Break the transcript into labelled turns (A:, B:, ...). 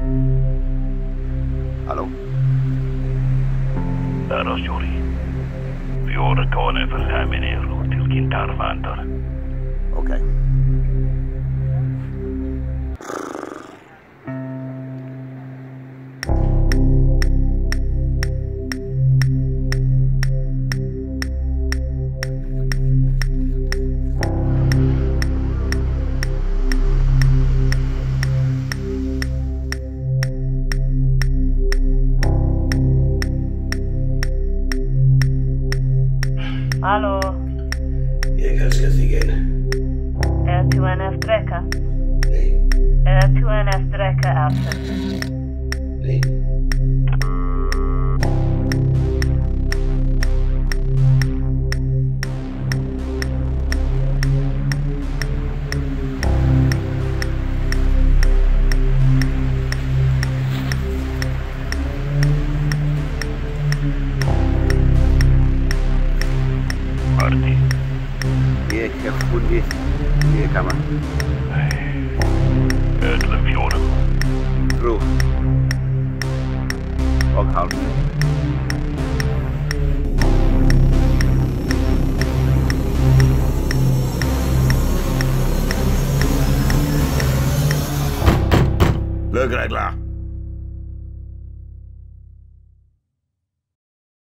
A: Hallo?
B: Där är Juri. Vi orkar nu för här med er till Kintarvantar.
A: Okej.
C: Hallå?
D: Jägarskastigen.
C: R2NF-Dräcka.
D: Nej,
C: R2NF-Dräcka absent.
D: nej.
B: Martti.
A: Miekkä fundi. Miekama.
B: Ödlen fjorden.
A: Tro. Och halv.
B: Lögregler.